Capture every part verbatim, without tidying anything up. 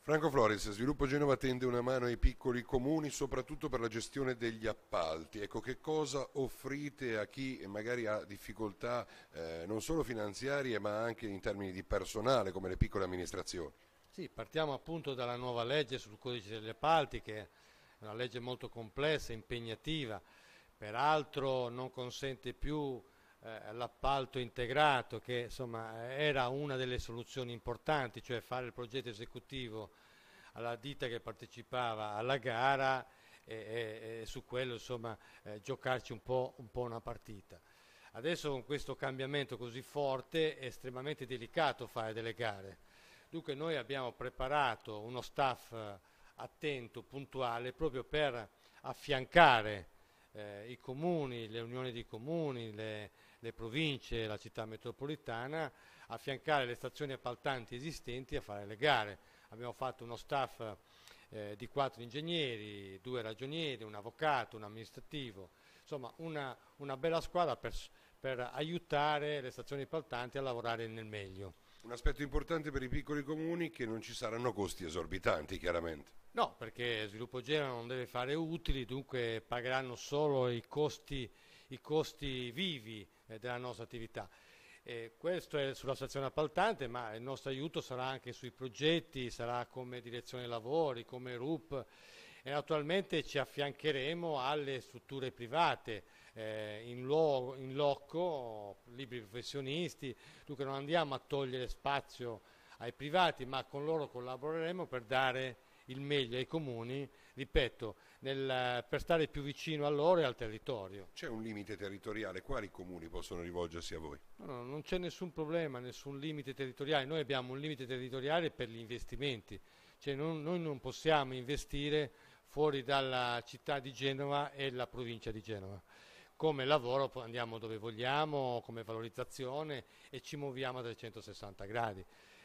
Franco Floris, Sviluppo Genova tende una mano ai piccoli comuni soprattutto per la gestione degli appalti. Ecco, che cosa offrite a chi magari ha difficoltà eh, non solo finanziarie ma anche in termini di personale come le piccole amministrazioni? Sì, partiamo appunto dalla nuova legge sul codice degli appalti, che è una legge molto complessa, impegnativa, peraltro non consente più eh, l'appalto integrato, che insomma era una delle soluzioni importanti, cioè fare il progetto esecutivo alla ditta che partecipava alla gara e, e- e su quello insomma eh, giocarci un po', un po' una partita. Adesso con questo cambiamento così forte è estremamente delicato fare delle gare. Dunque noi abbiamo preparato uno staff eh, attento, puntuale, proprio per affiancare eh, i comuni, le unioni di comuni, le, le province, la città metropolitana, affiancare le stazioni appaltanti esistenti a fare le gare. Abbiamo fatto uno staff eh, di quattro ingegneri, due ragionieri, un avvocato, un amministrativo, insomma una, una bella squadra per, per aiutare le stazioni appaltanti a lavorare nel meglio. Un aspetto importante per i piccoli comuni è che non ci saranno costi esorbitanti, chiaramente. No, perché Sviluppo Genova non deve fare utili, dunque pagheranno solo i costi, i costi vivi eh, della nostra attività. Eh, questo è sulla stazione appaltante, ma il nostro aiuto sarà anche sui progetti, sarà come direzione lavori, come R U P e naturalmente ci affiancheremo alle strutture private eh, in, luogo, in loco, liberi professionisti, dunque non andiamo a togliere spazio ai privati, ma con loro collaboreremo per dare il meglio ai comuni, ripeto, nel, per stare più vicino a loro e al territorio. C'è un limite territoriale, quali comuni possono rivolgersi a voi? No, no, non c'è nessun problema, nessun limite territoriale, noi abbiamo un limite territoriale per gli investimenti, cioè non- noi non possiamo investire fuori dalla città di Genova e la provincia di Genova. Come lavoro poi andiamo dove vogliamo, come valorizzazione e ci muoviamo a trecentosessanta gradi.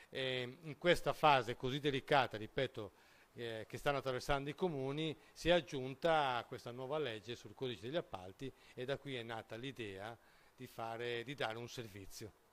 E in questa fase così delicata, ripeto, eh, che stanno attraversando i comuni, si è aggiunta questa nuova legge sul codice degli appalti e da qui è nata l'idea di fare, di dare un servizio.